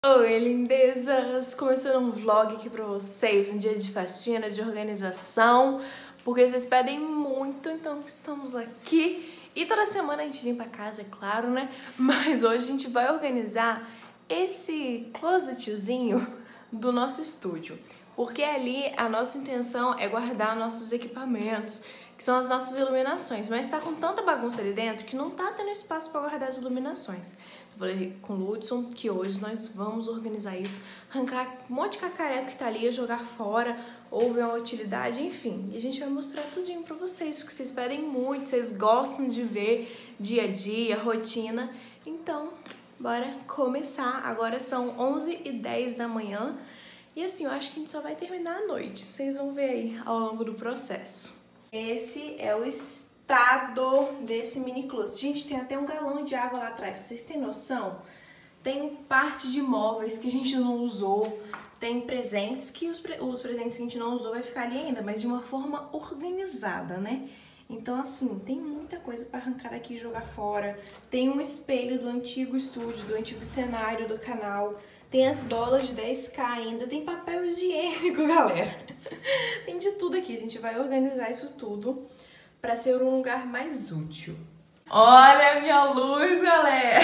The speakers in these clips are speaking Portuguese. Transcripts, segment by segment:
Oi, lindezas! Começando um vlog aqui pra vocês, um dia de faxina, de organização, porque vocês pedem muito, então estamos aqui. E toda semana a gente limpa a casa, é claro, né? Mas hoje a gente vai organizar esse closetzinho do nosso estúdio, porque ali a nossa intenção é guardar nossos equipamentos, que são as nossas iluminações, mas tá com tanta bagunça ali dentro que não tá tendo espaço para guardar as iluminações. Eu falei com o Ludson que hoje nós vamos organizar isso, arrancar um monte de cacareco que tá ali, jogar fora, ou ver uma utilidade, enfim. E a gente vai mostrar tudinho pra vocês, porque vocês pedem muito, vocês gostam de ver dia a dia, rotina. Então, bora começar. Agora são 11h10 da manhã e assim, eu acho que a gente só vai terminar à noite. Vocês vão ver aí ao longo do processo. Esse é o estado desse mini closet. Gente, tem até um galão de água lá atrás. Vocês têm noção? Tem parte de móveis que a gente não usou. Tem presentes que os presentes que a gente não usou vai ficar ali ainda, mas de uma forma organizada, né? Então, assim, tem muita coisa para arrancar daqui e jogar fora. Tem um espelho do antigo estúdio, do antigo cenário do canal. Tem as bolas de 10k ainda. Tem papel higiênico, galera. Tem de tudo aqui. A gente vai organizar isso tudo para ser um lugar mais útil. Olha a minha luz, galera!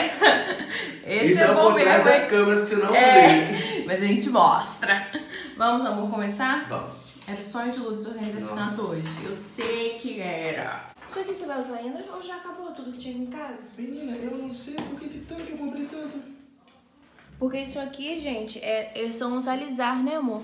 Esse é o contrário das câmeras que você não vê. Mas a gente mostra. Vamos, amor, começar? Vamos. Era o sonho de Lourdes organizar esse tanto hoje. Eu sei que era. Isso aqui você vai usar ainda ou já acabou tudo que tinha aqui em casa? Menina, eu não sei por que tanto que eu comprei tanto. Porque isso aqui, gente, são os alisar, né, amor?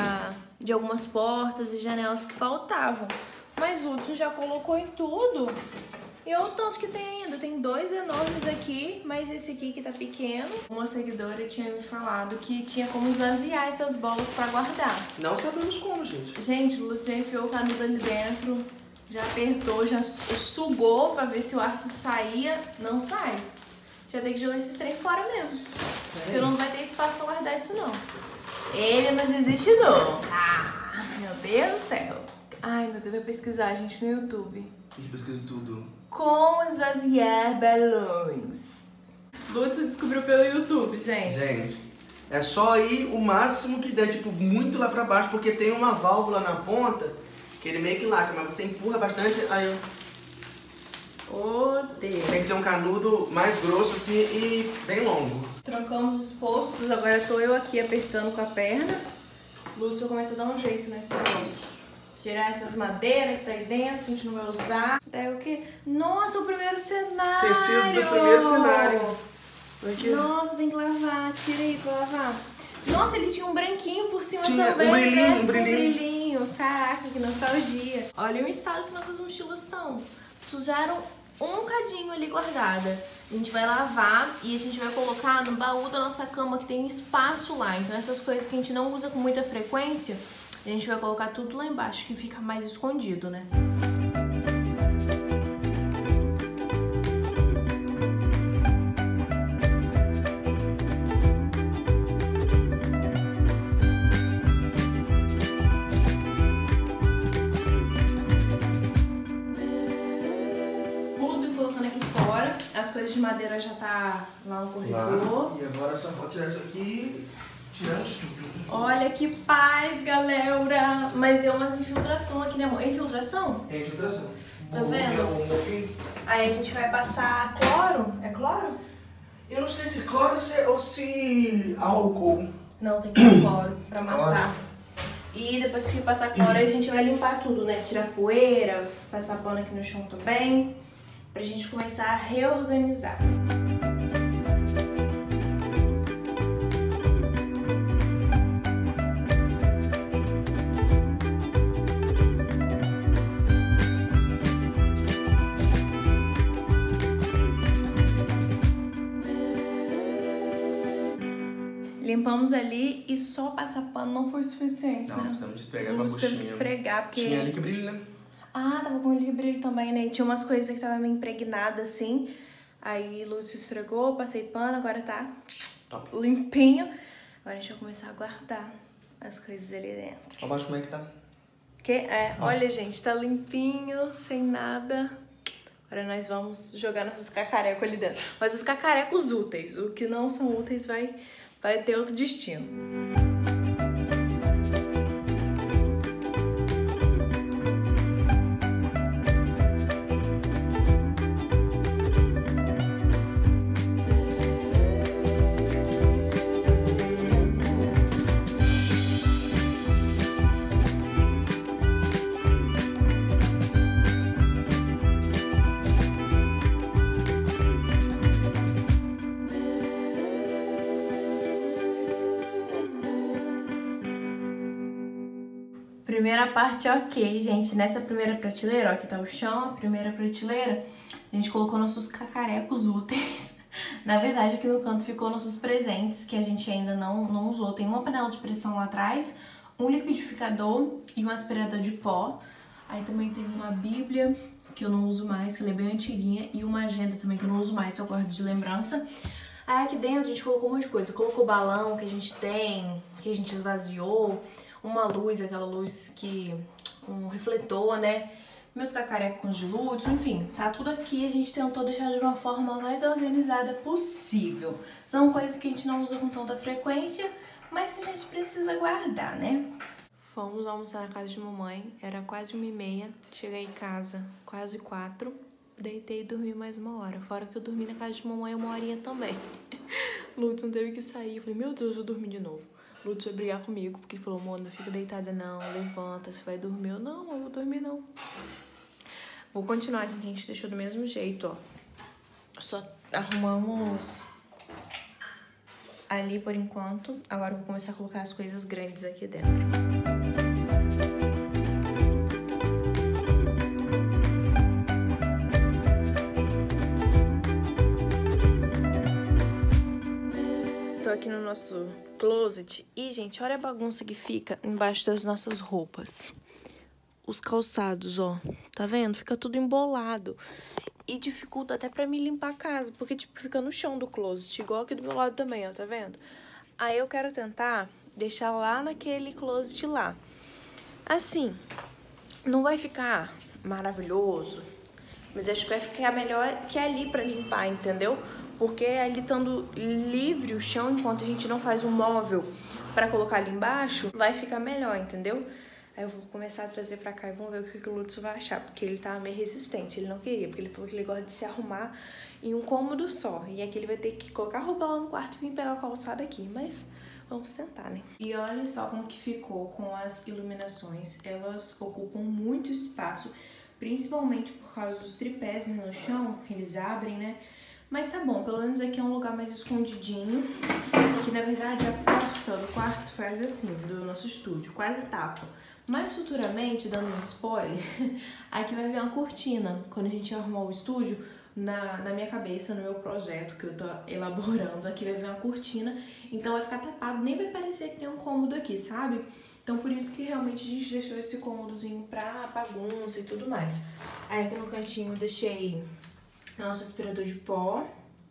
De algumas portas e janelas que faltavam. Mas o Hudson já colocou em tudo. E olha o tanto que tem ainda. Tem dois enormes aqui, mas esse aqui que tá pequeno. Uma seguidora tinha me falado que tinha como esvaziar essas bolas pra guardar. Não sabemos como, gente. Gente, o Lutz já enfiou o canudo ali dentro, já apertou, já sugou pra ver se o ar se saía. Não sai. Já tem que jogar esses trem fora mesmo. Porque não vai ter espaço pra guardar isso, não. Ele não desiste, não. Ah, meu Deus do céu. Ai, meu Deus, vai pesquisar, gente, no YouTube. A gente pesquisa tudo. Como esvaziar balões. Lutz descobriu pelo YouTube, gente. Gente, é só ir o máximo que der, tipo, muito lá pra baixo, porque tem uma válvula na ponta que ele meio que lacra, mas você empurra bastante, aí eu... Oh, Deus. Tem que ser um canudo mais grosso, assim, e bem longo. Trocamos os postos, agora tô eu aqui apertando com a perna. Lutz começa a dar um jeito nesse negócio. Tirar essas madeiras que tá aí dentro, que a gente não vai usar. Daí o quê? Nossa, o primeiro cenário! Tecido do primeiro cenário. Aqui. Nossa, tem que lavar. Tira aí pra lavar. Nossa, ele tinha um branquinho por cima tinha também. Um brilhinho, né? um brilhinho. Um brilhinho. Caraca, que nostalgia. Olha o estado que nossas mochilas estão. Sujaram um cadinho ali guardada. A gente vai lavar e a gente vai colocar no baú da nossa cama que tem espaço lá. Então essas coisas que a gente não usa com muita frequência, a gente vai colocar tudo lá embaixo, que fica mais escondido, né? Tudo colocando aqui fora. As coisas de madeira já tá lá no corredor. E agora só vou tirar isso aqui e tiramos tudo. Olha que paz, galera! Mas deu umas infiltração aqui, né, amor? Infiltração? É infiltração. Tá vendo? Aí a gente vai passar cloro. É cloro? Eu não sei se cloro ou se álcool. Não, tem que ter cloro pra matar. E depois que passar cloro, a gente vai limpar tudo, né? Tirar poeira, passar pano aqui no chão também, pra gente começar a reorganizar. Limpamos ali e só passar pano não foi suficiente, não, né? precisamos de esfregar com a buchinha. Teve que esfregar, porque... Tinha ali que brilho, né? Ah, tava com ele brilho também, né? E tinha umas coisas que tava meio impregnadas, assim. Aí Lutz esfregou, passei pano, agora tá Top. Limpinho. Agora a gente vai começar a guardar as coisas ali dentro. Abaixo como é que tá? Olha, gente, tá limpinho, sem nada. Agora nós vamos jogar nossos cacarecos ali dentro. Mas os cacarecos úteis, o que não são úteis vai vai ter outro destino. Primeira parte ok, gente. Nessa primeira prateleira, ó, aqui tá o chão, a primeira prateleira, a gente colocou nossos cacarecos úteis. Na verdade, aqui no canto ficou nossos presentes, que a gente ainda não usou. Tem uma panela de pressão lá atrás, um liquidificador e um aspirador de pó. Aí também tem uma bíblia, que eu não uso mais, que ela é bem antiguinha, e uma agenda também, que eu não uso mais, só guardo de lembrança. Aí aqui dentro a gente colocou um monte de coisa. Colocou o balão que a gente tem, que a gente esvaziou, uma luz, aquela luz que... um refletor, né? Meus cacarecos de luz, enfim, tá tudo aqui. A gente tentou deixar de uma forma mais organizada possível. São coisas que a gente não usa com tanta frequência, mas que a gente precisa guardar, né? Fomos almoçar na casa de mamãe, era quase 1h30. Cheguei em casa quase 4. Deitei e dormi mais 1 hora. Fora que eu dormi na casa de mamãe 1 horinha também. Lutz não teve que sair. Eu falei, meu Deus, eu dormi de novo. Lutz foi brigar comigo, porque ele falou, amor, não fica deitada não, levanta, você vai dormir. Eu, não, eu vou dormir não. Vou continuar, gente, a gente deixou do mesmo jeito, ó. Só arrumamos ali por enquanto. Agora eu vou começar a colocar as coisas grandes aqui dentro. Tô aqui no nosso closet e, gente, olha a bagunça que fica embaixo das nossas roupas. Os calçados, ó, tá vendo? Fica tudo embolado e dificulta até pra mim limpar a casa, porque, tipo, fica no chão do closet, igual aqui do meu lado também, ó, tá vendo? Aí eu quero tentar deixar lá naquele closet lá. Assim, não vai ficar maravilhoso, mas acho que vai ficar melhor que ali pra limpar, entendeu? Porque ali estando livre o chão, enquanto a gente não faz um móvel pra colocar ali embaixo, vai ficar melhor, entendeu? Aí eu vou começar a trazer pra cá e vamos ver o que o Lutz vai achar, porque ele tá meio resistente, ele não queria, porque ele falou que ele gosta de se arrumar em um cômodo só. E aqui ele vai ter que colocar a roupa lá no quarto e vir pegar o calçado aqui, mas vamos tentar, né? E olha só como que ficou com as iluminações, elas ocupam muito espaço, principalmente por causa dos tripés, né, no chão, eles abrem, né? Mas tá bom, pelo menos aqui é um lugar mais escondidinho, que na verdade a porta do quarto faz assim, do nosso estúdio, quase tapa. Mas futuramente, dando um spoiler, aqui vai vir uma cortina. Quando a gente arrumar o estúdio, na minha cabeça, no meu projeto que eu tô elaborando, aqui vai vir uma cortina, então vai ficar tapado, nem vai parecer que tem um cômodo aqui, sabe? Então por isso que realmente a gente deixou esse cômodozinho pra bagunça e tudo mais. Aí aqui no cantinho eu deixei nosso aspirador de pó.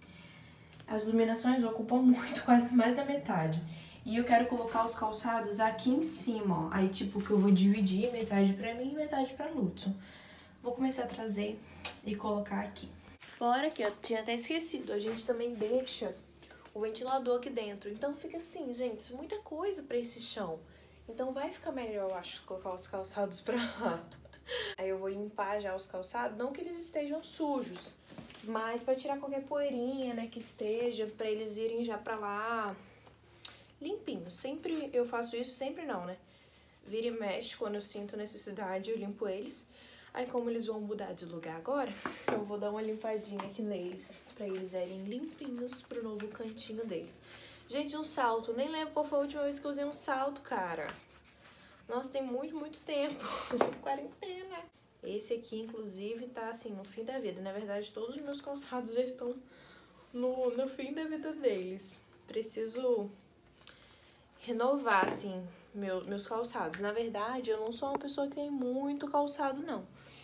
As iluminações ocupam muito, quase mais da metade. E eu quero colocar os calçados aqui em cima, ó. Aí, tipo, que eu vou dividir metade pra mim e metade pra Lutz. Vou começar a trazer e colocar aqui. Fora que eu tinha até esquecido, a gente também deixa o ventilador aqui dentro. Então fica assim, gente, muita coisa pra esse chão. Então vai ficar melhor, eu acho, colocar os calçados pra lá. Aí eu vou limpar já os calçados, não que eles estejam sujos, mas pra tirar qualquer poeirinha, né, que esteja, pra eles irem já pra lá limpinhos. Sempre eu faço isso, sempre não, né? Vira e mexe, quando eu sinto necessidade, eu limpo eles. Aí como eles vão mudar de lugar agora, eu vou dar uma limpadinha aqui neles, pra eles já irem limpinhos pro novo cantinho deles. Gente, um salto, nem lembro qual foi a última vez que eu usei um salto, cara. Nossa, tem muito tempo, quarentena. Esse aqui, inclusive, tá assim, no fim da vida. Na verdade, todos os meus calçados já estão no fim da vida deles. Preciso renovar, assim, meus calçados. Na verdade, eu não sou uma pessoa que tem muito calçado, não.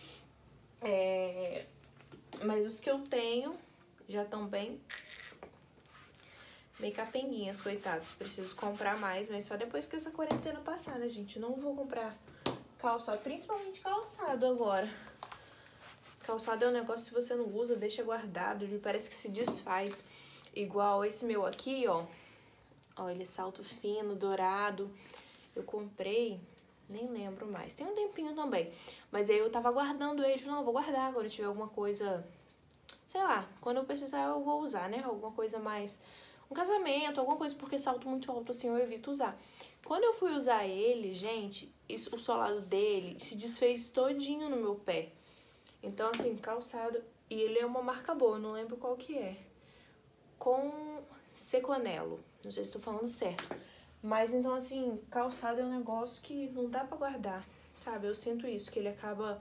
Mas os que eu tenho já estão bem capenguinhas, coitados. Preciso comprar mais, mas só depois que essa quarentena passar, né, gente? Não vou comprar calçado, principalmente calçado agora. Calçado é um negócio que você não usa, deixa guardado, ele parece que se desfaz. Igual esse meu aqui, ó. Ó, ele é salto fino, dourado. Eu comprei, nem lembro mais. Tem um tempinho também. Mas aí eu tava guardando ele. Não, eu vou guardar quando tiver alguma coisa... Sei lá, quando eu precisar eu vou usar, né? Alguma coisa mais... Um casamento, alguma coisa, porque salto muito alto assim eu evito usar. Quando eu fui usar ele, gente, o solado dele se desfez todinho no meu pé. Então, assim, calçado... E ele é uma marca boa, eu não lembro qual que é. Com Seconello. Não sei se estou falando certo. Mas, então, assim, calçado é um negócio que não dá pra guardar, sabe? Eu sinto isso, que ele acaba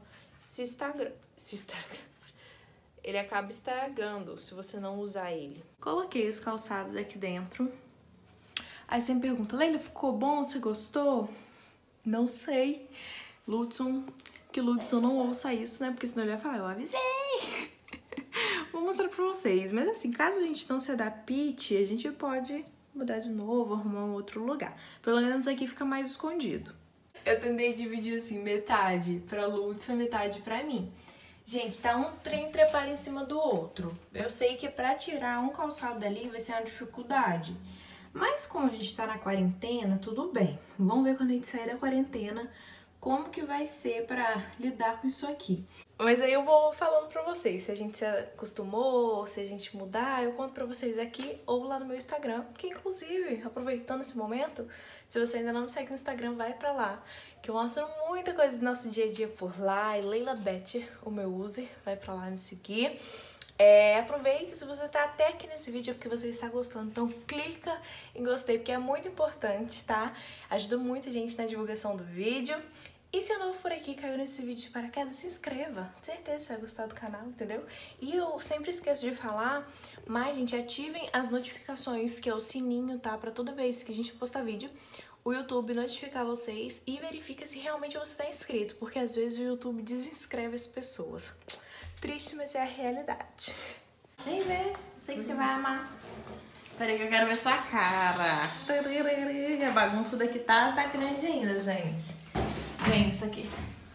ele acaba estragando se você não usar ele. Coloquei os calçados aqui dentro. Aí você me pergunta, Leila, ficou bom? Você gostou? Não sei. Ludson, que Ludson não ouça isso, né? Porque senão ele vai falar, eu avisei. Vou mostrar pra vocês. Mas assim, caso a gente não se adapte, a gente pode mudar de novo, arrumar um outro lugar. Pelo menos aqui fica mais escondido. Eu tentei dividir assim, metade pra Ludson, metade pra mim. Gente, tá um trem trepado em cima do outro. Eu sei que pra tirar um calçado dali vai ser uma dificuldade. Mas como a gente tá na quarentena, tudo bem. Vamos ver quando a gente sair da quarentena como que vai ser pra lidar com isso aqui. Mas aí eu vou falando pra vocês, se a gente se acostumou, se a gente mudar, eu conto pra vocês aqui ou lá no meu Instagram, que inclusive, aproveitando esse momento, se você ainda não me segue no Instagram, vai pra lá, que eu mostro muita coisa do nosso dia a dia por lá, e Leila Beth, o meu user, vai pra lá me seguir. Aproveita, se você tá até aqui nesse vídeo é porque você está gostando, então clica em gostei, porque é muito importante, tá? Ajuda muita gente na divulgação do vídeo. E se é novo por aqui, caiu nesse vídeo de paraquedas, se inscreva. Certeza você vai gostar do canal, entendeu? E eu sempre esqueço de falar, mas, gente, ativem as notificações, que é o sininho, tá? Pra toda vez que a gente postar vídeo, o YouTube notificar vocês e verifica se realmente você tá inscrito, porque às vezes o YouTube desinscreve as pessoas. Triste, mas é a realidade. Vem ver, sei que você vai amar. Peraí que eu quero ver sua cara. A bagunça daqui tá grande ainda, gente. Vem, isso aqui.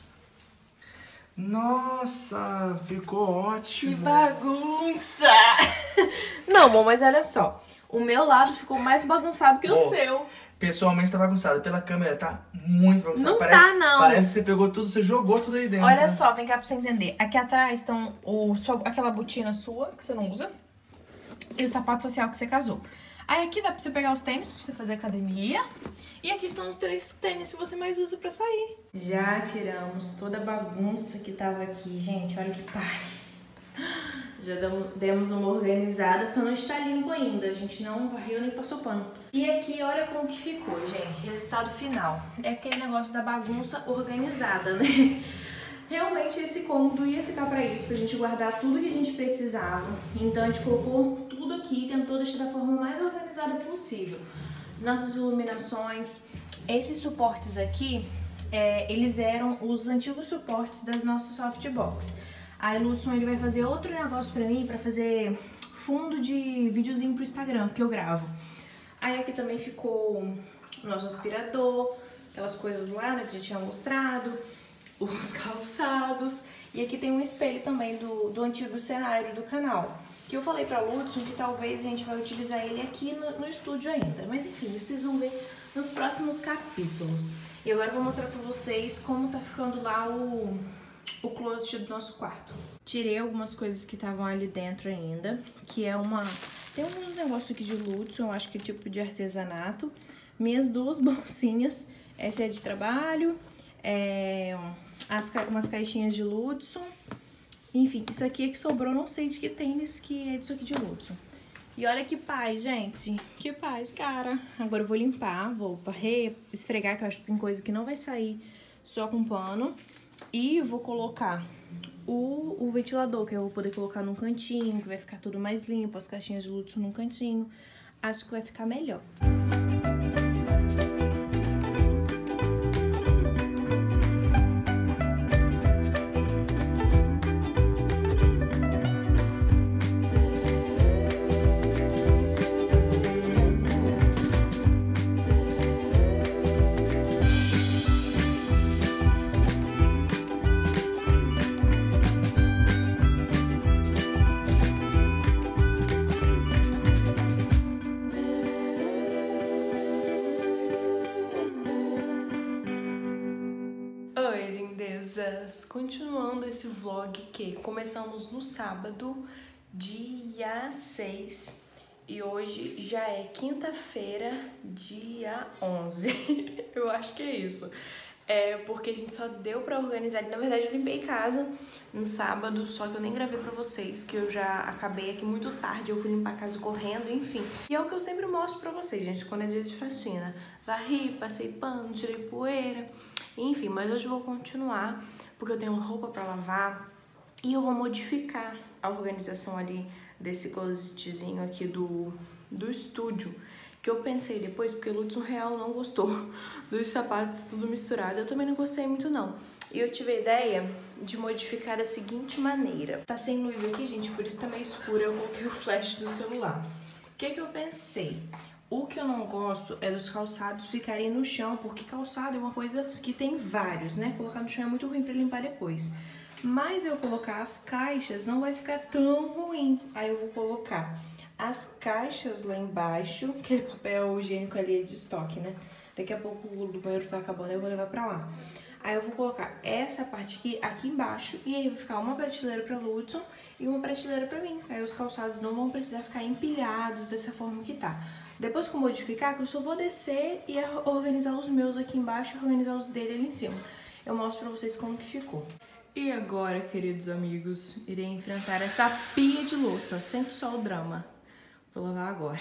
Nossa, ficou ótimo. Que bagunça! Não, amor, mas olha só. O meu lado ficou mais bagunçado que o seu. Pessoalmente tá bagunçado. Pela câmera tá muito bagunçado. Não tá, não. Parece que você pegou tudo, você jogou tudo aí dentro. Olha só, vem cá pra você entender. Aqui atrás estão aquela botina sua, que você não usa, e o sapato social que você casou. Aí aqui dá pra você pegar os tênis pra você fazer academia. E aqui estão os 3 tênis que você mais usa pra sair. Já tiramos toda a bagunça que tava aqui, gente. Olha que paz. Já demos uma organizada, só não está limpo ainda. A gente não varreu nem passou pano. E aqui, olha como que ficou, gente. Resultado final. É aquele negócio da bagunça organizada, né? Realmente esse cômodo ia ficar pra isso, pra gente guardar tudo que a gente precisava. Então a gente colocou tudo aqui e tentou deixar da forma mais organizada possível. Nossas iluminações, esses suportes aqui, eles eram os antigos suportes das nossas softbox. Aí o Ludson, ele vai fazer outro negócio pra mim, pra fazer fundo de videozinho pro Instagram, que eu gravo. Aí aqui também ficou o nosso aspirador, aquelas coisas lá, né, que eu já tinha mostrado. Os calçados. E aqui tem um espelho também do antigo cenário do canal, que eu falei pra Ludson que talvez a gente vai utilizar ele aqui no estúdio ainda. Mas enfim, isso vocês vão ver nos próximos capítulos. E agora eu vou mostrar pra vocês como tá ficando lá o closet do nosso quarto. Tirei algumas coisas que estavam ali dentro ainda, que é tem alguns negócios aqui de Ludson, eu acho que é tipo de artesanato. Minhas 2 bolsinhas, essa é de trabalho, umas caixinhas de Ludson. Enfim, isso aqui é que sobrou, não sei de que tênis que é disso aqui de Ludson. E olha que paz, gente. Que paz, cara. Agora eu vou limpar, vou varrer, esfregar, que eu acho que tem coisa que não vai sair só com pano. E vou colocar o ventilador, que eu vou poder colocar num cantinho, que vai ficar tudo mais limpo, as caixinhas de Ludson num cantinho. Acho que vai ficar melhor. belezas? Continuando esse vlog que começamos no sábado, dia 6, e hoje já é quinta-feira, dia 11. Eu acho que é isso. Porque a gente só deu pra organizar. Na verdade, eu limpei casa no sábado, só que eu nem gravei pra vocês, que eu já acabei aqui muito tarde, eu fui limpar a casa correndo, enfim. E é o que eu sempre mostro pra vocês, gente, quando é dia de faxina. Varri, passei pano, tirei poeira, enfim. Mas hoje eu vou continuar, porque eu tenho roupa pra lavar e eu vou modificar a organização ali desse closetzinho aqui do estúdio. Que eu pensei depois, porque o Lutz real não gostou dos sapatos tudo misturado. Eu também não gostei muito não. E eu tive a ideia de modificar da seguinte maneira. Tá sem luz aqui, gente, por isso tá meio escuro. Eu coloquei o flash do celular. O que eu pensei? O que eu não gosto é dos calçados ficarem no chão, porque calçado é uma coisa que tem vários, né? Colocar no chão é muito ruim pra limpar depois. Mas eu colocar as caixas não vai ficar tão ruim. Aí eu vou colocar as caixas lá embaixo, aquele papel higiênico ali é de estoque, né? Daqui a pouco o do banheiro tá acabando, eu vou levar pra lá. Aí eu vou colocar essa parte aqui embaixo, e aí vai ficar uma prateleira pra Lutzon e uma prateleira pra mim. Aí os calçados não vão precisar ficar empilhados dessa forma que tá. Depois que eu modificar, que eu só vou descer e organizar os meus aqui embaixo e organizar os dele ali em cima. Eu mostro pra vocês como que ficou. E agora, queridos amigos, irei enfrentar essa pia de louça, sempre só o drama. Vou lavar agora.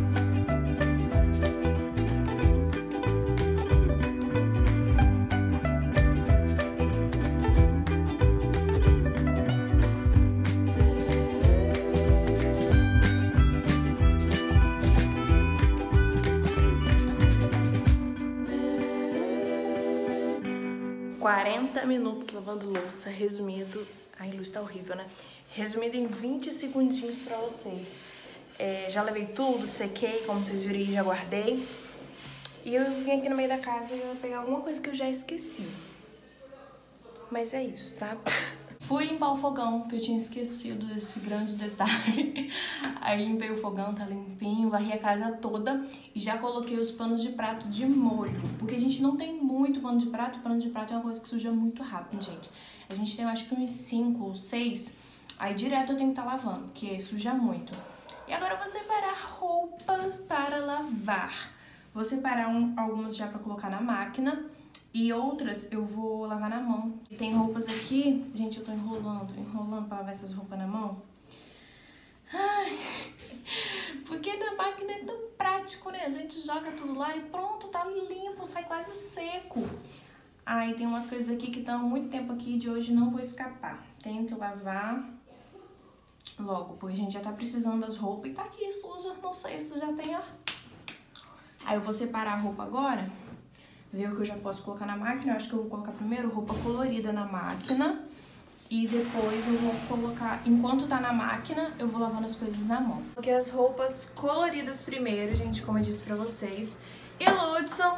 "40 minutos lavando louça", resumido... Ai, a luz tá horrível, né? Resumido em 20 segundinhos pra vocês. Já lavei tudo, sequei, como vocês viram, já guardei. E eu vim aqui no meio da casa e vou pegar alguma coisa que eu já esqueci. Mas é isso, tá? Fui limpar o fogão, que eu tinha esquecido desse grande detalhe. Aí limpei o fogão, tá limpinho, varri a casa toda e já coloquei os panos de prato de molho. Porque a gente não tem muito pano de prato é uma coisa que suja muito rápido, gente. A gente tem, acho que uns 5 ou 6, aí direto eu tenho que estar lavando, porque suja muito. E agora eu vou separar roupas para lavar. Vou separar algumas já para colocar na máquina e outras eu vou lavar na mão. E tem roupas aqui, gente, eu tô enrolando para lavar essas roupas na mão. Ai, porque na máquina é tão prático, né? A gente joga tudo lá e pronto, tá limpo, sai quase seco. Aí tem umas coisas aqui que estão há muito tempo aqui, de hoje não vou escapar. Tenho que lavar logo, porque a gente já tá precisando das roupas e tá aqui suja, não sei se já tem, ó. Aí eu vou separar a roupa agora, ver o que eu já posso colocar na máquina. Eu acho que eu vou colocar primeiro roupa colorida na máquina e depois eu vou colocar, enquanto tá na máquina, eu vou lavando as coisas na mão. Coloquei as roupas coloridas primeiro, gente, como eu disse pra vocês. E Lutson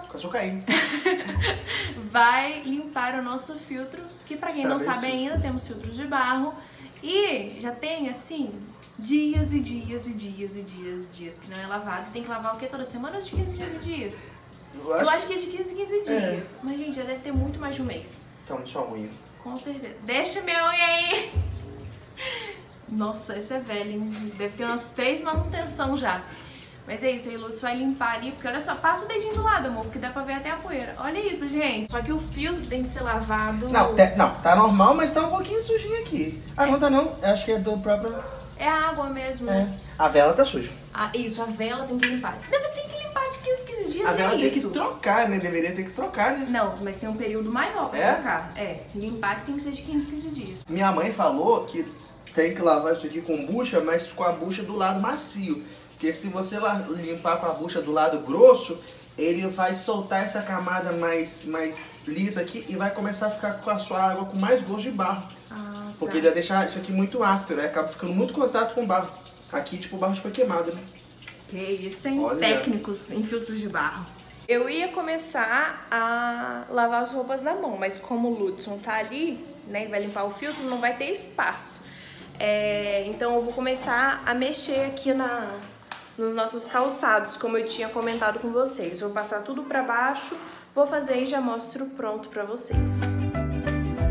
vai limpar o nosso filtro, que pra quem não sabe ainda, temos filtros de barro. E já tem, assim, dias e dias e dias e dias e dias que não é lavado. Tem que lavar o quê? Toda semana ou de 15 em 15 dias? Eu acho que é de 15 em 15 dias. Mas, gente, já deve ter muito mais de um mês. Toma sua unha. Com certeza. Deixa minha unha aí! Nossa, esse é velho, hein? Deve ter umas 3 manutenção já. Mas é isso, aí o Lutz vai limpar ali, porque olha só, passa o dedinho do lado, amor, porque dá pra ver até a poeira. Olha isso, gente. Só que o filtro tem que ser lavado... Não, tá normal, mas tá um pouquinho sujinho aqui. Ah, não tá não. Eu acho que é do próprio... É água mesmo. É. A vela tá suja. Ah, isso, a vela tem que limpar. Tem que limpar de 15 15 dias, a vela tem que trocar, né? Deveria ter que trocar, né? Não, mas tem um período maior pra trocar. Limpar que tem que ser de 15 15 dias. Minha mãe falou que tem que lavar isso aqui com bucha, mas com a bucha do lado macio. Porque se você limpar com a bucha do lado grosso, ele vai soltar essa camada mais lisa aqui e vai começar a ficar com a sua água com mais gosto de barro. Ah, porque ele vai deixar isso aqui muito áspero, acaba ficando muito contato com o barro. Aqui, tipo, o barro já foi queimado, né? Que isso, hein? Olha. Técnicos em filtros de barro. Eu ia começar a lavar as roupas na mão, mas como o Lutzon tá ali, né, e vai limpar o filtro, não vai ter espaço. Então eu vou começar a mexer aqui nos nossos calçados, como eu tinha comentado com vocês. Vou passar tudo pra baixo, vou fazer e já mostro pronto pra vocês.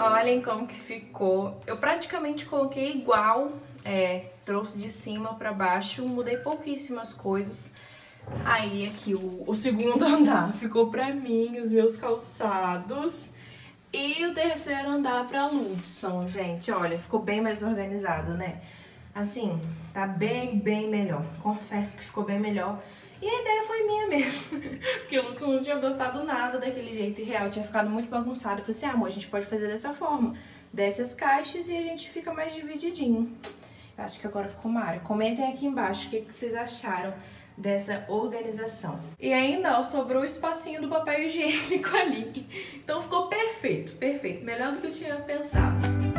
Olhem como que ficou. Eu praticamente coloquei igual, trouxe de cima pra baixo, mudei pouquíssimas coisas. Aí aqui o segundo andar ficou pra mim, os meus calçados. E o terceiro andar pra Ludson, gente. Olha, ficou bem mais organizado, né? Assim, tá bem melhor. Confesso que ficou bem melhor. E a ideia foi minha mesmo. Porque o Ludson não tinha gostado nada daquele jeito real. Tinha ficado muito bagunçado. Eu falei assim, amor, a gente pode fazer dessa forma. Desce as caixas e a gente fica mais divididinho. Eu acho que agora ficou mara. Comentem aqui embaixo o que vocês acharam dessa organização. E ainda, ó, sobrou o espacinho do papel higiênico ali. Então ficou perfeito, perfeito. Melhor do que eu tinha pensado.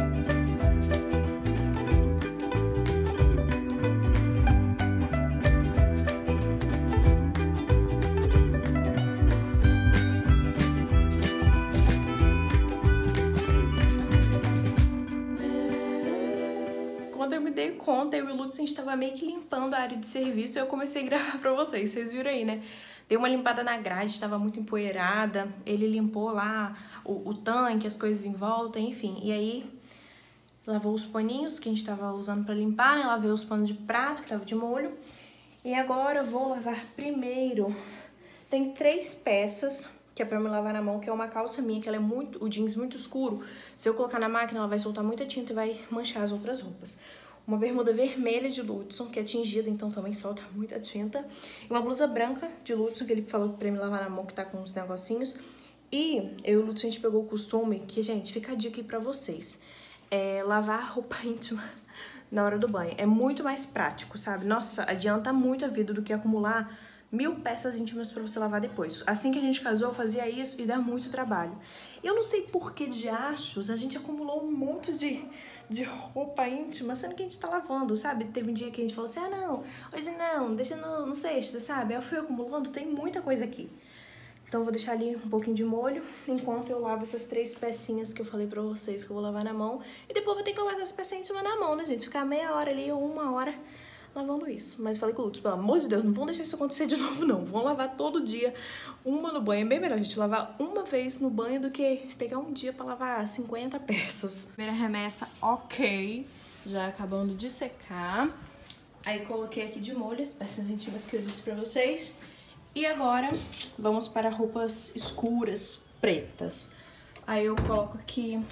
Quando eu me dei conta, eu e o Ludson estava meio que limpando a área de serviço e eu comecei a gravar pra vocês. Vocês viram aí, né? Dei uma limpada na grade, estava muito empoeirada. Ele limpou lá o tanque, as coisas em volta, enfim. E aí, lavou os paninhos que a gente estava usando pra limpar, né? Lavei os panos de prato, que tava de molho. E agora eu vou lavar primeiro. Tem 3 peças que é pra me lavar na mão, que é uma calça minha, que ela é o jeans muito escuro. Se eu colocar na máquina, ela vai soltar muita tinta e vai manchar as outras roupas. Uma bermuda vermelha de Ludson, que é tingida, então também solta muita tinta. E uma blusa branca de Ludson, que ele falou pra me lavar na mão, que tá com uns negocinhos. E eu e o Ludson, a gente pegou o costume, que, gente, fica a dica aí pra vocês. Lavar roupa íntima na hora do banho. É muito mais prático, sabe? Nossa, adianta muito a vida do que acumular 1000 peças íntimas pra você lavar depois. Assim que a gente casou, eu fazia isso e dá muito trabalho. Eu não sei por que de achos a gente acumulou um monte de roupa íntima, sendo que a gente tá lavando, sabe? Teve um dia que a gente falou assim, ah não, hoje não, deixa no sexto, sabe? Aí eu fui acumulando, tem muita coisa aqui. Então eu vou deixar ali um pouquinho de molho, enquanto eu lavo essas 3 pecinhas que eu falei pra vocês que eu vou lavar na mão. E depois eu vou ter que lavar essas pecinhas íntimas na mão, né, gente? Ficar meia hora ali ou 1 hora lavando isso. Mas falei com o Lutz, pelo amor de Deus, não vão deixar isso acontecer de novo, não. Vão lavar todo dia, uma no banho. É bem melhor a gente lavar uma vez no banho do que pegar um dia pra lavar 50 peças. Primeira remessa, ok. Já acabando de secar. Aí coloquei aqui de molho as peças íntimas que eu disse pra vocês. E agora vamos para roupas escuras, pretas. Aí eu coloco aqui,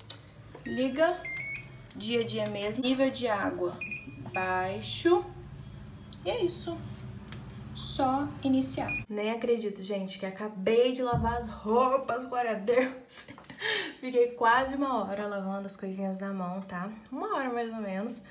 liga, dia a dia mesmo, nível de água baixo. E é isso. Só iniciar. Nem acredito, gente, que acabei de lavar as roupas, glória a Deus. Fiquei quase 1 hora lavando as coisinhas na mão, tá? 1 hora mais ou menos.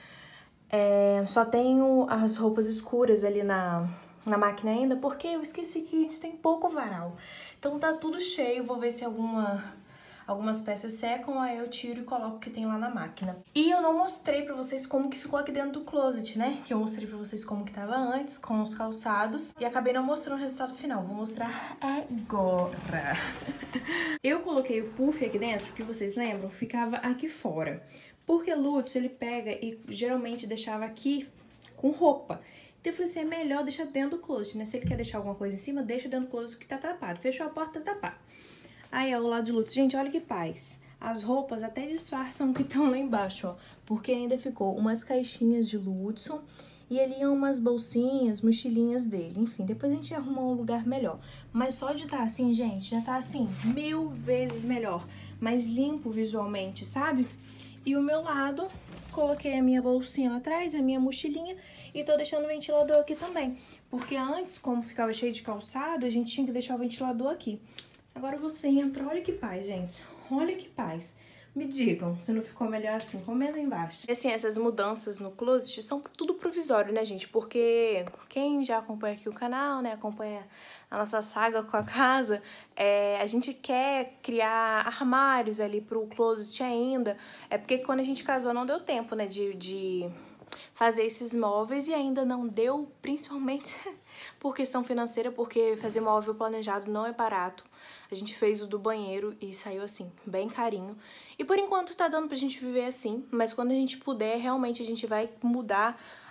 Só tenho as roupas escuras ali na máquina ainda, porque eu esqueci que a gente tem pouco varal. Então tá tudo cheio, vou ver se algumas peças secam, aí eu tiro e coloco o que tem lá na máquina. E eu não mostrei pra vocês como que ficou aqui dentro do closet, né? Que eu mostrei pra vocês como que tava antes, com os calçados, e acabei não mostrando o resultado final. Vou mostrar agora. Eu coloquei o puff aqui dentro, que vocês lembram? Ficava aqui fora. Porque o Lutz, ele pega e geralmente deixava aqui com roupa. Então eu falei assim, é melhor deixar dentro do closet, né? Se ele quer deixar alguma coisa em cima, deixa dentro do closet que tá tapado. Fechou a porta, tá tapado. Aí, ó, o lado de Lutz. Gente, olha que paz. As roupas até disfarçam que estão lá embaixo, ó. Porque ainda ficou umas caixinhas de Ludson e ali umas bolsinhas, mochilinhas dele. Enfim, depois a gente arruma um lugar melhor. Mas só de estar assim, gente, já tá assim, 1000 vezes melhor. Mais limpo visualmente, sabe? E o meu lado, coloquei a minha bolsinha lá atrás, a minha mochilinha, e tô deixando o ventilador aqui também. Porque antes, como ficava cheio de calçado, a gente tinha que deixar o ventilador aqui. Agora você entra, olha que paz, gente. Olha que paz. Me digam se não ficou melhor assim, comenta aí embaixo. E assim, essas mudanças no closet são tudo provisório, né, gente? Porque quem já acompanha aqui o canal, né, acompanha a nossa saga com a casa, a gente quer criar armários ali pro closet ainda. É porque quando a gente casou não deu tempo, né, de fazer esses móveis e ainda não deu, principalmente por questão financeira, porque fazer móvel planejado não é barato. A gente fez o do banheiro e saiu assim, bem carinho. E por enquanto tá dando pra gente viver assim, mas quando a gente puder, realmente a gente vai mudar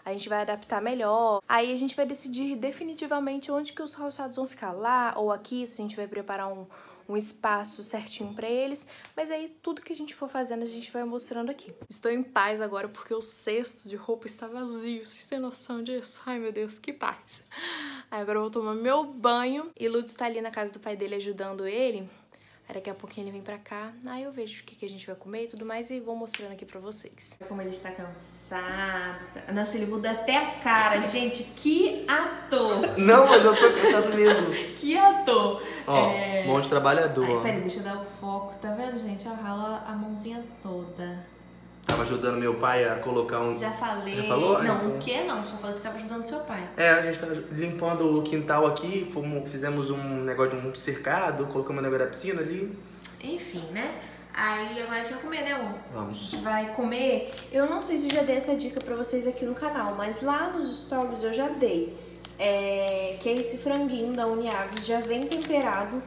a gente vai adaptar melhor. Aí a gente vai decidir definitivamente onde que os calçados vão ficar, lá ou aqui, se a gente vai preparar um espaço certinho pra eles, mas aí tudo que a gente for fazendo a gente vai mostrando aqui. Estou em paz agora porque o cesto de roupa está vazio, vocês têm noção disso? Ai meu Deus, que paz! Aí agora eu vou tomar meu banho e Lutz tá ali na casa do pai dele ajudando ele. Aí daqui a pouquinho ele vem pra cá, aí eu vejo o que a gente vai comer e tudo mais e vou mostrando aqui pra vocês. Como ele está cansado. Nossa, ele muda até a cara, gente, que ator! Não, mas eu tô cansado mesmo. Que ator! Ó, mão de trabalhador. Ai, peraí, deixa eu dar o foco, tá vendo, gente? Ó, rala a mãozinha toda. Tava ajudando meu pai a colocar um... Já falei. Já falou? Não, então... o que não? Só falei que você tava ajudando seu pai. É, a gente tá limpando o quintal aqui, fizemos um negócio de um cercado, colocamos o negócio da piscina ali. Enfim, né? Aí agora a gente vai comer, né, amor? Vamos. Vai comer. Eu não sei se eu já dei essa dica pra vocês aqui no canal, mas lá nos stories eu já dei. Que é esse franguinho da Uniaves, já vem temperado,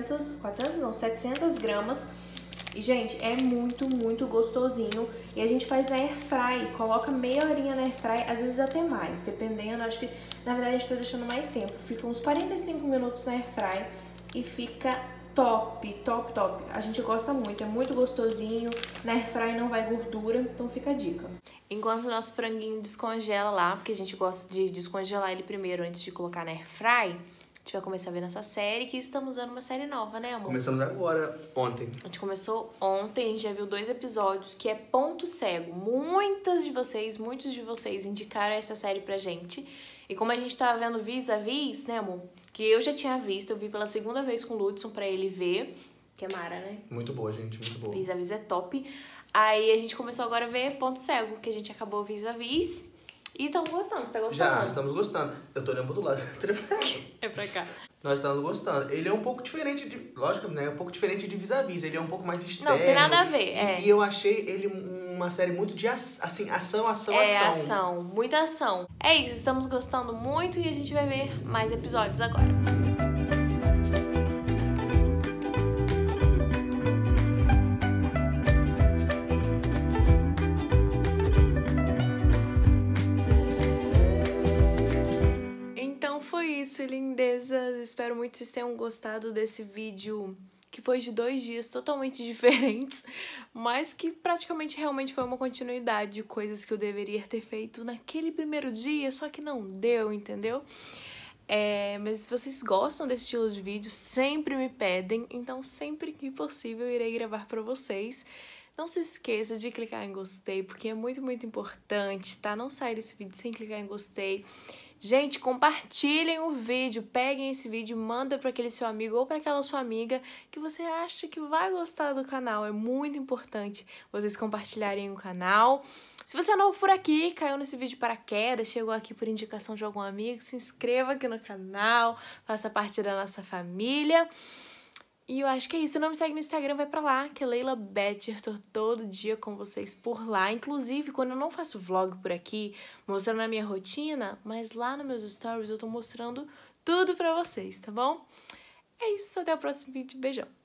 700 gramas. E, gente, é muito, muito gostosinho. E a gente faz na airfry, coloca meia horinha na airfry, às vezes até mais, dependendo. Acho que, na verdade, a gente tá deixando mais tempo. Fica uns 45 minutos na airfry e fica top, top, top. A gente gosta muito, é muito gostosinho. Na airfry não vai gordura, então fica a dica. Enquanto o nosso franguinho descongela lá, porque a gente gosta de descongelar ele primeiro antes de colocar na airfry, a gente vai começar a ver nossa série, que estamos usando uma série nova, né, amor? Começamos agora, ontem. A gente começou ontem, a gente já viu 2 episódios, que é Ponto Cego. Muitos de vocês indicaram essa série pra gente. E como a gente tava vendo Vis-a-Vis, né, amor? Que eu já tinha visto, eu vi pela segunda vez com o Ludson pra ele ver. Que é mara, né? Muito boa, gente, muito boa. Vis-a-Vis é top. Aí a gente começou agora a ver Ponto Cego, que a gente acabou Vis-a-Vis. E estamos gostando, você tá gostando? Já, estamos gostando. Eu tô olhando pro outro lado. É pra cá. Nós estamos gostando. Ele é um pouco diferente de... Lógico, né? Um pouco diferente de Vis-a-Vis. Ele é um pouco mais externo. Não, tem nada a ver, E eu achei ele uma série muito de ação. Ação. Muita ação. É isso, estamos gostando muito e a gente vai ver mais episódios agora. Lindezas, espero muito que vocês tenham gostado desse vídeo que foi de 2 dias totalmente diferentes, mas que praticamente realmente foi uma continuidade de coisas que eu deveria ter feito naquele primeiro dia, só que não deu, entendeu? Mas se vocês gostam desse estilo de vídeo, sempre me pedem, então sempre que possível eu irei gravar pra vocês. Não se esqueça de clicar em gostei, porque é muito, muito importante, tá? Não sair desse vídeo sem clicar em gostei. Gente, compartilhem o vídeo, peguem esse vídeo, manda para aquele seu amigo ou para aquela sua amiga que você acha que vai gostar do canal. É muito importante vocês compartilharem o canal. Se você é novo por aqui, caiu nesse vídeo de paraquedas, chegou aqui por indicação de algum amigo, se inscreva aqui no canal, faça parte da nossa família. E eu acho que é isso. Se não me segue no Instagram, vai pra lá, que é Leila Betcher. Tô todo dia com vocês por lá. Inclusive, quando eu não faço vlog por aqui, mostrando a minha rotina, mas lá nos meus stories eu tô mostrando tudo pra vocês, tá bom? É isso, até o próximo vídeo. Beijão!